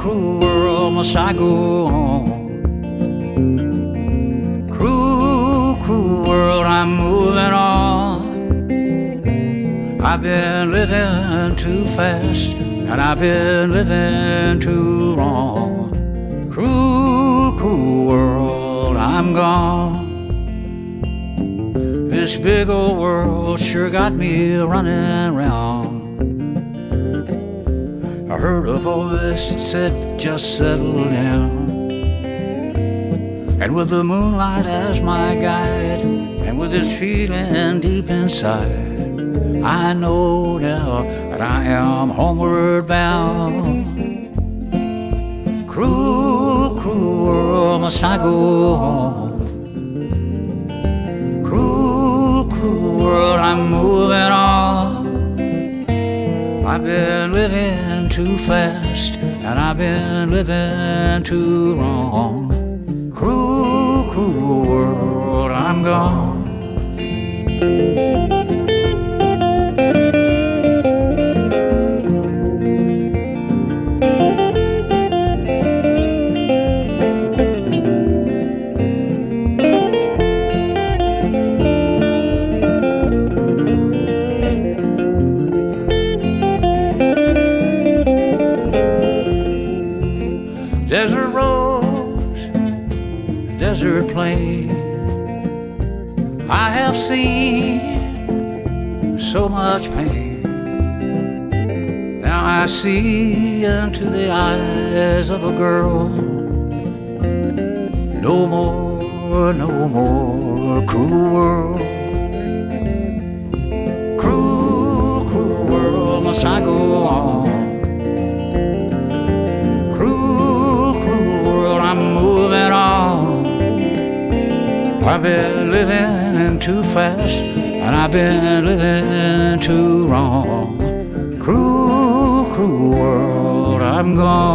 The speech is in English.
cruel world, must I go on? Cruel, cruel world, I'm moving on. I've been living too fast, and I've been living too wrong. Cruel, cruel world, I'm gone. This big old world sure got me running round. I heard a voice that said, just settle down. And with the moonlight as my guide, and with this feeling deep inside, I know now that I am homeward bound. Cruel, cruel world, must I go on? Cruel, cruel world, I'm moving on. I've been living too fast, and I've been living too wrong. Cruel, cruel world, I'm gone. Desert roads, desert plain, I have seen so much pain. Now I see into the eyes of a girl. No more, no more cruel world. Cruel, cruel world, must I go on? I'm moving on. I've been living too fast, and I've been living too wrong. Cruel, cruel world, I'm gone.